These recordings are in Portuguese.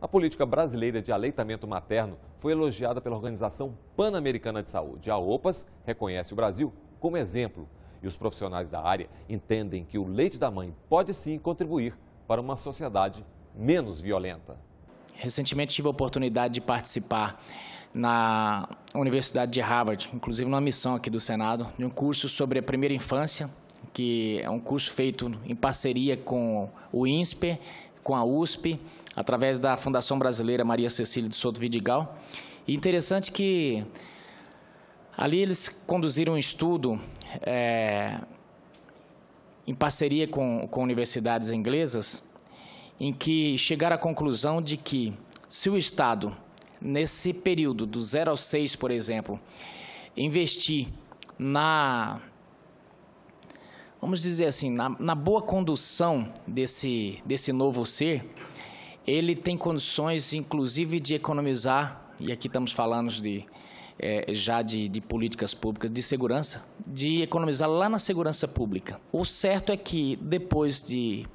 A política brasileira de aleitamento materno foi elogiada pela Organização Pan-Americana de Saúde. A OPAS reconhece o Brasil como exemplo e os profissionais da área entendem que o leite da mãe pode sim contribuir para uma sociedade menos violenta. Recentemente tive a oportunidade de participar na Universidade de Harvard, inclusive numa missão aqui do Senado, de um curso sobre a primeira infância, que é um curso feito em parceria com o INSPER, com a USP, através da Fundação Brasileira Maria Cecília de Souto Vidigal. E interessante que ali eles conduziram um estudo em parceria com universidades inglesas, em que chegaram à conclusão de que se o Estado, nesse período do 0 ao 6, por exemplo, investir vamos dizer assim, na boa condução desse novo ser, ele tem condições, inclusive, de economizar, e aqui estamos falando já de políticas públicas de segurança, de economizar lá na segurança pública. O certo é que, depois de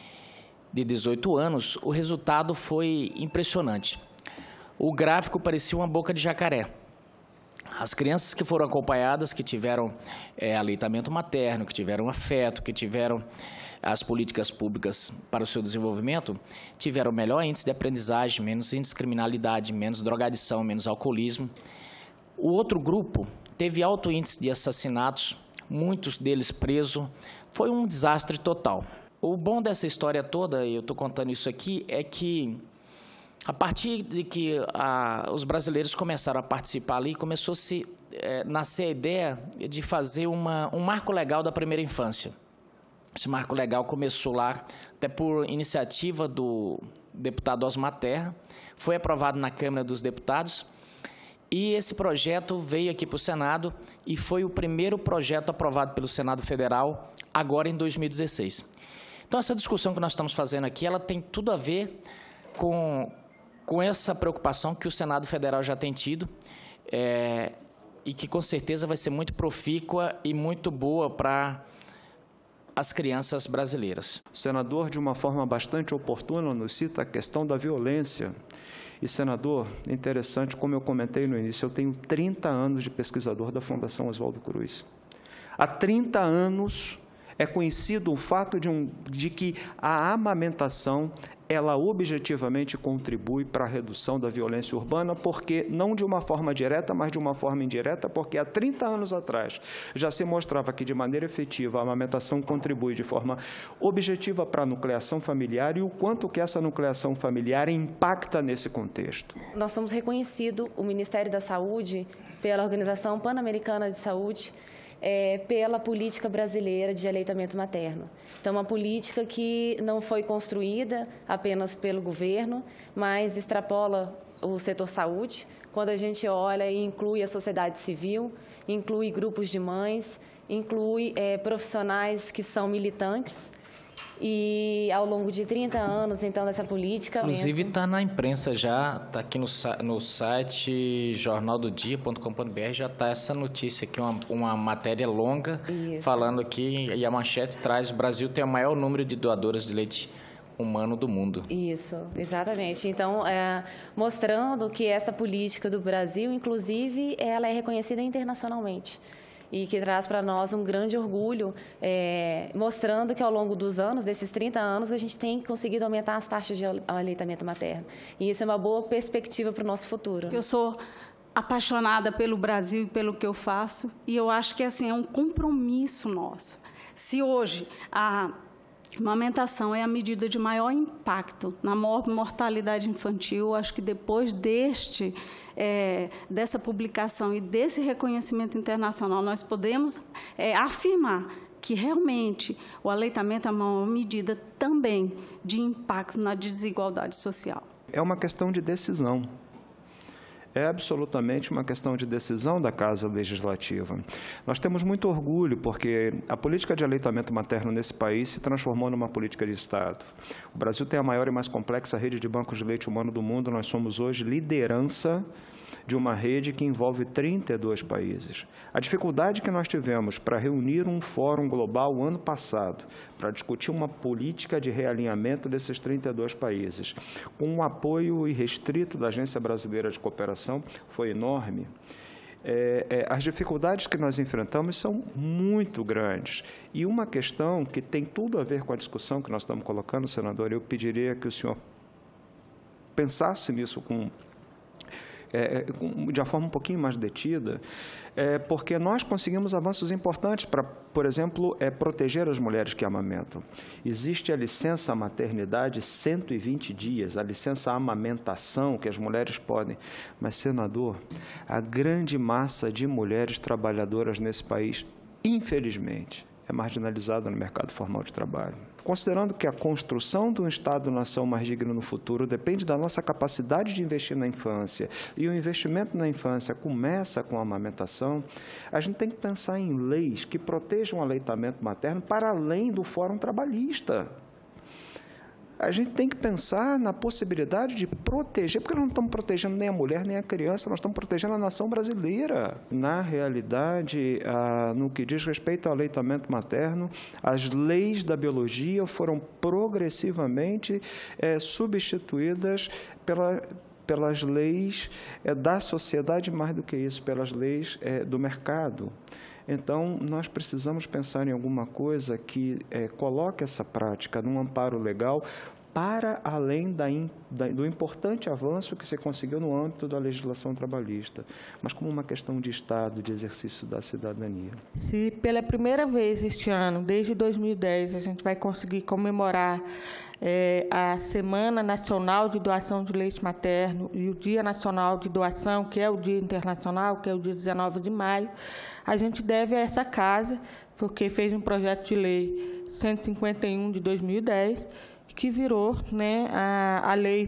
18 anos, o resultado foi impressionante. O gráfico parecia uma boca de jacaré. As crianças que foram acompanhadas, que tiveram aleitamento materno, que tiveram afeto, que tiveram as políticas públicas para o seu desenvolvimento, tiveram melhor índice de aprendizagem, menos índice de criminalidade, menos drogadição, menos alcoolismo. O outro grupo teve alto índice de assassinatos, muitos deles presos. Foi um desastre total. O bom dessa história toda, e eu estou contando isso aqui, é que a partir de que os brasileiros começaram a participar ali, começou a nascer a ideia de fazer um marco legal da primeira infância. Esse marco legal começou lá, até por iniciativa do deputado Osmar Terra, foi aprovado na Câmara dos Deputados, e esse projeto veio aqui para o Senado e foi o primeiro projeto aprovado pelo Senado Federal, agora em 2016. Então, essa discussão que nós estamos fazendo aqui, ela tem tudo a ver com essa preocupação que o Senado Federal já tem tido e que, com certeza, vai ser muito profícua e muito boa para as crianças brasileiras. O senador, de uma forma bastante oportuna, nos cita a questão da violência. E, senador, interessante, como eu comentei no início, eu tenho 30 anos de pesquisador da Fundação Oswaldo Cruz. Há 30 anos é conhecido o fato de que a amamentação, ela objetivamente contribui para a redução da violência urbana, porque não de uma forma direta, mas de uma forma indireta, porque há 30 anos atrás já se mostrava que, de maneira efetiva, a amamentação contribui de forma objetiva para a nucleação familiar e o quanto que essa nucleação familiar impacta nesse contexto. Nós somos reconhecidos, o Ministério da Saúde, pela Organização Pan-Americana de Saúde, pela política brasileira de aleitamento materno. Então, uma política que não foi construída apenas pelo governo, mas extrapola o setor saúde, quando a gente olha e inclui a sociedade civil, inclui grupos de mães, inclui profissionais que são militantes. E ao longo de 30 anos, então, dessa política... Inclusive está na imprensa já, está aqui no site jornaldodia.com.br, já está essa notícia aqui, uma matéria longa, isso, falando aqui, e a manchete traz: o Brasil tem o maior número de doadoras de leite humano do mundo. Isso, exatamente. Então, mostrando que essa política do Brasil, inclusive, ela é reconhecida internacionalmente. E que traz para nós um grande orgulho, mostrando que ao longo dos anos, desses 30 anos, a gente tem conseguido aumentar as taxas de aleitamento materno. E isso é uma boa perspectiva para o nosso futuro. Eu sou apaixonada pelo Brasil e pelo que eu faço, e eu acho que assim, é um compromisso nosso. Se hoje a amamentação é a medida de maior impacto na mortalidade infantil, acho que depois dessa publicação e desse reconhecimento internacional, nós podemos afirmar que realmente o aleitamento é uma medida também de impacto na desigualdade social. É uma questão de decisão. É absolutamente uma questão de decisão da Casa Legislativa. Nós temos muito orgulho porque a política de aleitamento materno nesse país se transformou numa política de Estado. O Brasil tem a maior e mais complexa rede de bancos de leite humano do mundo. Nós somos hoje liderança de uma rede que envolve 32 países. A dificuldade que nós tivemos para reunir um fórum global ano passado, para discutir uma política de realinhamento desses 32 países, com um apoio irrestrito da Agência Brasileira de Cooperação, foi enorme. As dificuldades que nós enfrentamos são muito grandes. E uma questão que tem tudo a ver com a discussão que nós estamos colocando, senador, eu pediria que o senhor pensasse nisso de uma forma um pouquinho mais detida, porque nós conseguimos avanços importantes para, por exemplo, proteger as mulheres que amamentam. Existe a licença maternidade 120 dias, a licença amamentação que as mulheres podem. Mas, senador, a grande massa de mulheres trabalhadoras nesse país, infelizmente, é marginalizada no mercado formal de trabalho. Considerando que a construção de um Estado-nação mais digno no futuro depende da nossa capacidade de investir na infância, e o investimento na infância começa com a amamentação, a gente tem que pensar em leis que protejam o aleitamento materno para além do Fórum Trabalhista. A gente tem que pensar na possibilidade de proteger, porque nós não estamos protegendo nem a mulher, nem a criança, nós estamos protegendo a nação brasileira. Na realidade, no que diz respeito ao aleitamento materno, as leis da biologia foram progressivamente substituídas pelas leis da sociedade, mais do que isso, pelas leis do mercado. Então, nós precisamos pensar em alguma coisa que coloque essa prática num amparo legal para além do importante avanço que se conseguiu no âmbito da legislação trabalhista, mas como uma questão de Estado, de exercício da cidadania. Se pela primeira vez este ano, desde 2010, a gente vai conseguir comemorar a Semana Nacional de Doação de Leite Materno e o Dia Nacional de Doação, que é o Dia Internacional, que é o dia 19 de maio, a gente deve a essa casa, porque fez um projeto de lei 151 de 2010, que virou, né, a Lei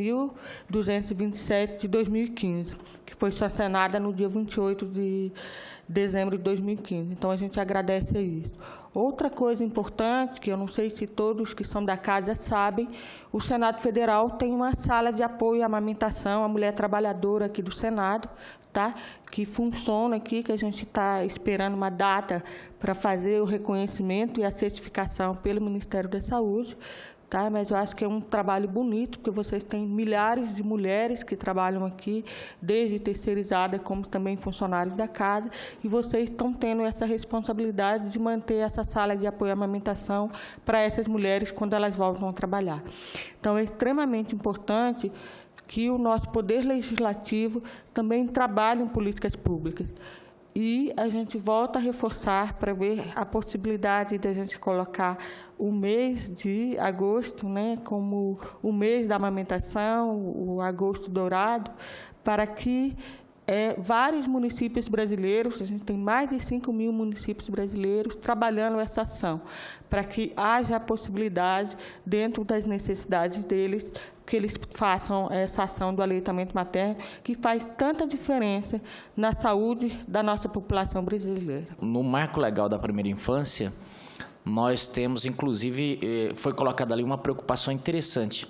13.227 de 2015, que foi sancionada no dia 28 de dezembro de 2015. Então, a gente agradece a isso. Outra coisa importante, que eu não sei se todos que são da casa sabem, o Senado Federal tem uma sala de apoio à amamentação, à mulher trabalhadora aqui do Senado, tá? Que funciona aqui, que a gente está esperando uma data para fazer o reconhecimento e a certificação pelo Ministério da Saúde. Tá? Mas eu acho que é um trabalho bonito, porque vocês têm milhares de mulheres que trabalham aqui, desde terceirizada como também funcionários da casa, e vocês estão tendo essa responsabilidade de manter essa sala de apoio à amamentação para essas mulheres quando elas voltam a trabalhar. Então, é extremamente importante que o nosso Poder Legislativo também trabalhe em políticas públicas. E a gente volta a reforçar para ver a possibilidade de a gente colocar o mês de agosto, né, como o mês da amamentação, o agosto dourado, para que vários municípios brasileiros, a gente tem mais de 5.000 municípios brasileiros trabalhando essa ação, para que haja a possibilidade, dentro das necessidades deles, que eles façam essa ação do aleitamento materno, que faz tanta diferença na saúde da nossa população brasileira. No marco legal da primeira infância, nós temos, inclusive, foi colocada ali uma preocupação interessante,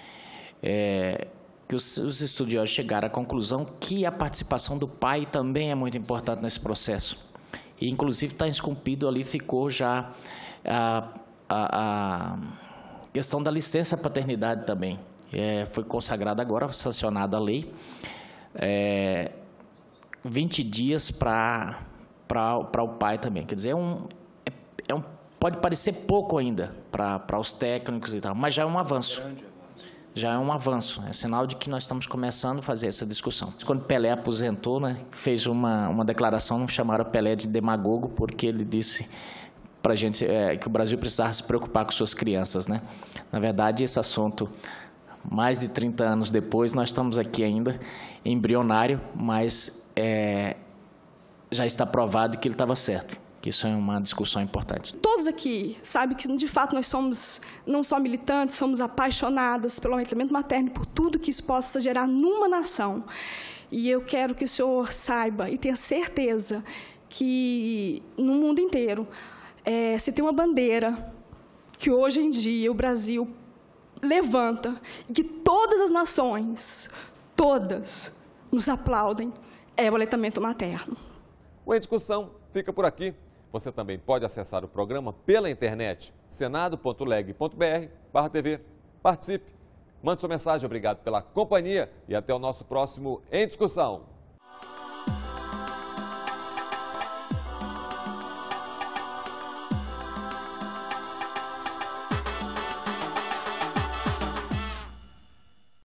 que os estudiosos chegaram à conclusão que a participação do pai também é muito importante nesse processo. E, inclusive, está esculpido ali, ficou já a questão da licença paternidade também. Foi consagrada agora, sancionada a lei, 20 dias para o pai também. Quer dizer, pode parecer pouco ainda para os técnicos e tal, mas já é um avanço. Já é um avanço, é sinal de que nós estamos começando a fazer essa discussão. Quando Pelé aposentou, né, fez uma declaração, não chamaram Pelé de demagogo, porque ele disse para a gente que o Brasil precisava se preocupar com suas crianças, né? Na verdade, esse assunto, mais de 30 anos depois, nós estamos aqui ainda embrionário, mas já está provado que ele estava certo. Isso é uma discussão importante. Todos aqui sabem que, de fato, nós somos não só militantes, somos apaixonados pelo aleitamento materno e por tudo que isso possa gerar numa nação. E eu quero que o senhor saiba e tenha certeza que, no mundo inteiro, se tem uma bandeira que, hoje em dia, o Brasil levanta e que todas as nações, todas, nos aplaudem, é o aleitamento materno. O Em Discussão fica por aqui. Você também pode acessar o programa pela internet, senado.leg.br/TV. Participe, mande sua mensagem, obrigado pela companhia e até o nosso próximo Em Discussão.